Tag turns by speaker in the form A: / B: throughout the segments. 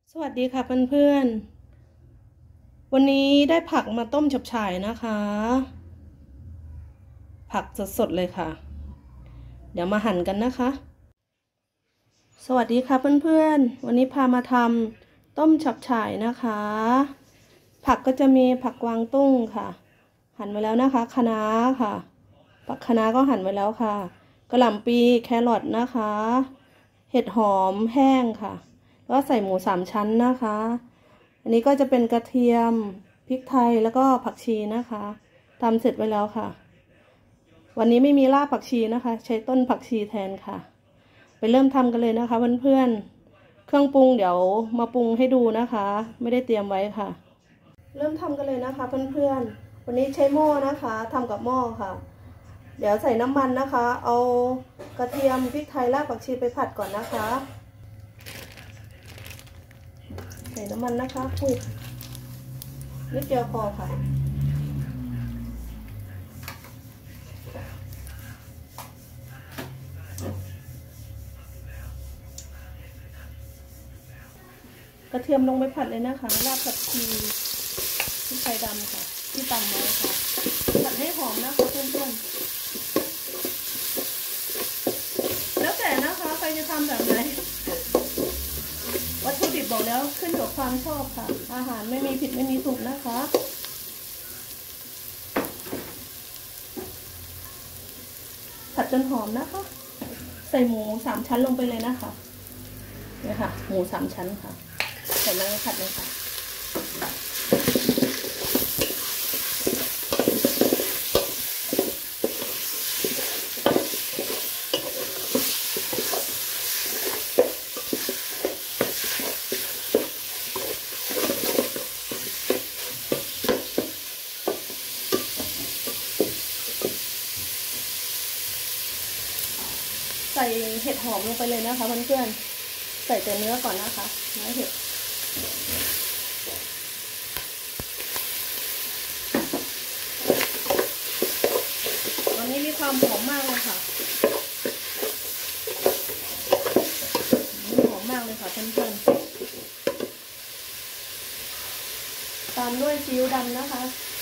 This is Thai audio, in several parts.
A: สวัสดีค่ะเพื่อนๆวันนี้ได้ผักมาต้มฉับฉ่ายนะคะผักสดๆเลยค่ะเดี๋ยวมาหั่นกันนะคะสวัสดีค่ะเพื่อนๆวันนี้พามาทำต้มฉับฉ่ายนะคะผักก็จะมีผักกวางตุ้งค่ะหั่นไว้แล้วนะคะคะน้าค่ะผักคะน้าก็หั่นไว้แล้วค่ะกระหล่ำปีแครอทนะคะเห็ดหอมแห้งค่ะแล้วใส่หมู3 ชั้นนะคะอันนี้ก็จะเป็นกระเทียมพริกไทยแล้วก็ผักชีนะคะทำเสร็จไว้แล้วค่ะวันนี้ไม่มีรากผักชีนะคะใช้ต้นผักชีแทนค่ะไปเริ่มทำกันเลยนะคะเพื่อนๆเครื่องปรุงเดี๋ยวมาปรุงให้ดูนะคะไม่ได้เตรียมไว้ค่ะเริ่มทำกันเลยนะคะเพื่อนๆวันนี้ใช้หม้อนะคะทำกับหม้อค่ะเดี๋ยวใส่น้ำมันนะคะเอากระเทียมพริกไทยรากผักชีไปผัดก่อนนะคะใส่น้ำมันนะคะนิดเดียวพอค่ะกระเทียมลงไปผัดเลยนะคะรากผักชีพริกไทยดำค่ะที่ตำไว้ค่ะผัดให้หอมนะคะเพื่อนๆแล้วแต่นะคะใครจะทำแบบไหนวัตถุดิบบอกแล้วขึ้นกับความชอบค่ะอาหารไม่มีผิดไม่มีถูกนะคะผัดจนหอมนะคะใส่หมู3 ชั้นลงไปเลยนะคะนี่ค่ะหมู3 ชั้นค่ะใส่ลงไปผัดเลยค่ะใส่เห็ดหอมลงไปเลยนะคะเพื่อนๆใส่แต่เนื้อก่อนนะคะเนื้อเห็ดตอนนี้มีความหอมมากเลยค่ะหอมมากเลยค่ะเพื่อนๆตามด้วยซีอิ๊วดำนะคะ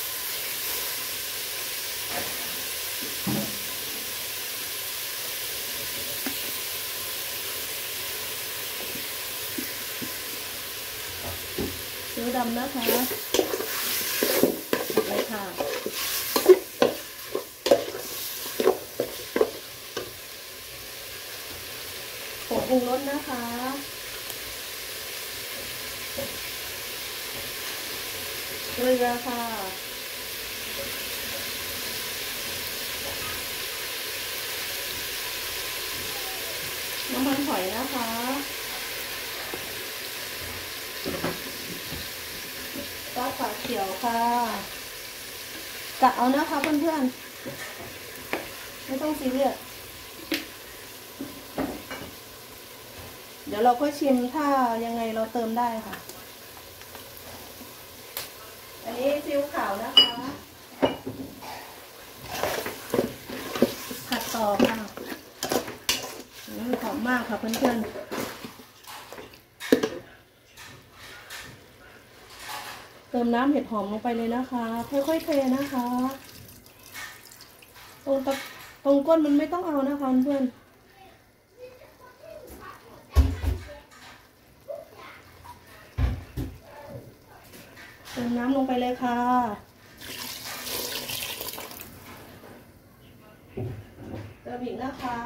A: ซีอิ๊วดำนะคะเลยค่ะผงปรุงรสนะคะเกลือค่ะน้ำมันหอยนะคะซอสฝาเขียวค่ะกะเอานะคะเพื่อนๆไม่ต้องซีเรียสเดี๋ยวเราก็ชิมถ้ายังไงเราเติมได้ค่ะอันนี้ซีอิ๊วขาวนะคะผัดต่อค่ะหอมมากค่ะเพื่อนๆเติมน้ำเห็ดหอมลงไปเลยนะคะค่อยๆเทนะคะตรงก้นมันไม่ต้องเอานะคะเพื่อนเติมน้ำลงไปเลยค่ะเติมอีกนะคะ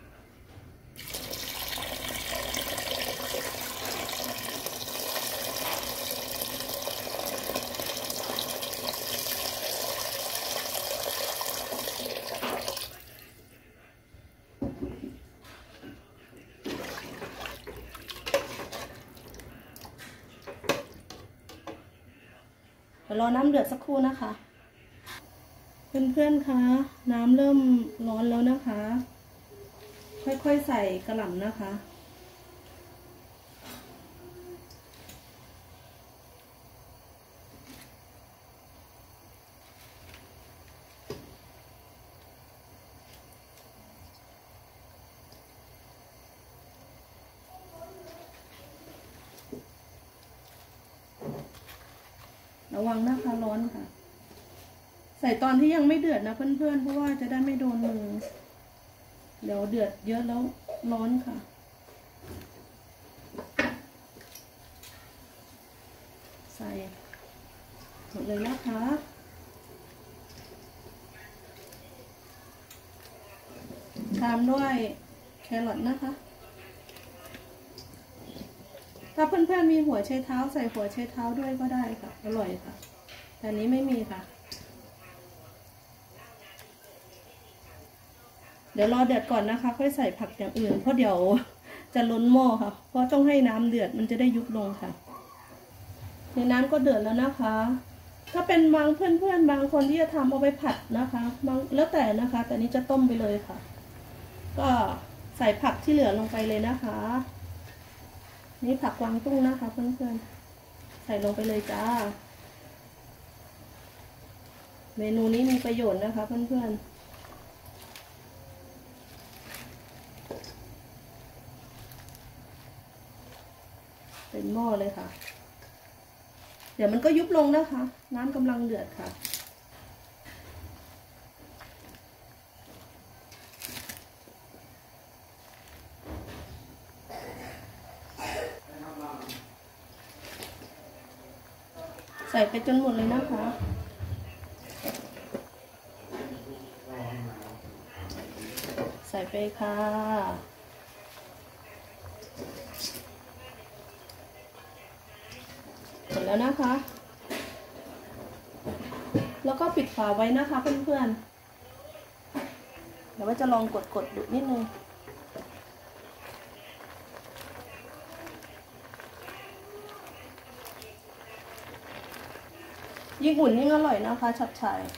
A: เดี๋ยวรอน้ำเดือดสักครู่นะคะเพื่อนๆคะน้ำเริ่มร้อนแล้วนะคะค่อยๆใส่กระหล่ำนะคะระวังนะคะร้อนค่ะใส่ตอนที่ยังไม่เดือดนะเพื่อนๆเพราะว่าจะได้ไม่โดนมือเดี๋ยวเดือดเยอะแล้วร้อนค่ะใส่หมดเลยนะคะตามด้วยแครอทนะคะถ้าเพื่อนๆมีหัวไชเท้าใส่หัวไชเท้าด้วยก็ได้ค่ะอร่อยค่ะแต่นี้ไม่มีค่ะเดี๋ยวรอเดือดก่อนนะคะค่อยใส่ผักอย่างอื่นเพราะเดี๋ยวจะล้นหม้อค่ะเพราะต้องให้น้ำเดือดมันจะได้ยุบลงค่ะในน้ำก็เดือดแล้วนะคะถ้าเป็นบางเพื่อนๆบางคนที่จะทำเอาไปผัดนะคะบางแล้วแต่นะคะแต่นี้จะต้มไปเลยค่ะก็ใส่ผักที่เหลือลงไปเลยนะคะนี่ผักกวางตุ้งนะคะเพื่อนๆใส่ลงไปเลยจ้าเมนูนี้มีประโยชน์นะคะเพื่อนๆเป็นหม้อเลยค่ะเดี๋ยวมันก็ยุบลงนะคะน้ำกำลังเดือดค่ะใส่ไปจนหมดเลยนะคะใส่ไปค่ะหมดแล้วนะคะแล้วก็ปิดฝาไว้นะคะเพื่อนๆเดี๋ยวว่าจะลองกดดูนิดนึงยิ่งอุ่นยิ่งอร่อยนะคะฉับฉาย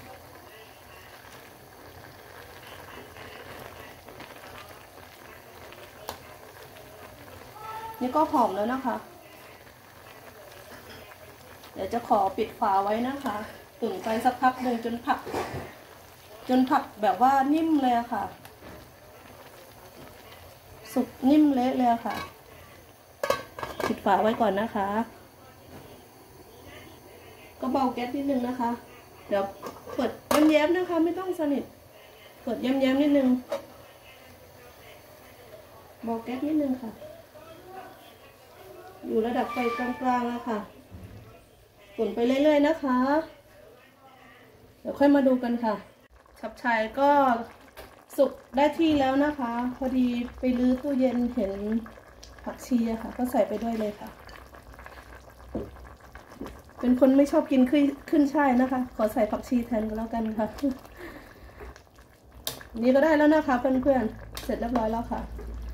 A: นี่ก็หอมแล้วนะคะเดี๋ยวจะขอปิดฝาไว้นะคะตุ๋นไปสักพักหนึ่งจนผักแบบว่านิ่มเลยค่ะสุกนิ่มเละเลยค่ะปิดฝาไว้ก่อนนะคะก็เบาแก๊สนิดนึงนะคะเดี๋ยวเปิดแย้มๆนะคะไม่ต้องสนิทเปิดแย้มๆนิดนึงเบาแก๊สนิดนึงค่ะอยู่ระดับไฟกลางๆนะคะตุ๋นไปเรื่อยๆนะคะเดี๋ยวค่อยมาดูกันค่ะฉับฉายก็สุกได้ที่แล้วนะคะพอดีไปรื้อตู้เย็นเห็นผักชีอะค่ะก็ใส่ไปด้วยเลยค่ะเป็นคนไม่ชอบกินขึ้นช่ายนะคะขอใส่ผักชีแทนก็แล้วกันค่ะนี่ก็ได้แล้วนะคะเพื่อนๆเสร็จเรียบร้อยแล้วค่ะ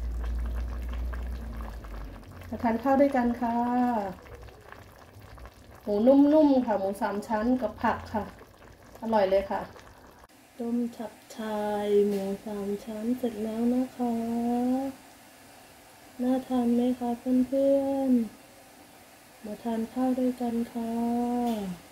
A: มาทานข้าวด้วยกันค่ะหมูนุ่มๆค่ะหมู3 ชั้นกับผักค่ะอร่อยเลยค่ะต้มฉับชายหมู3 ชั้นเสร็จแล้วนะคะน่าทานไหมคะเพื่อนๆมาทานข้าวด้วยกันค่ะ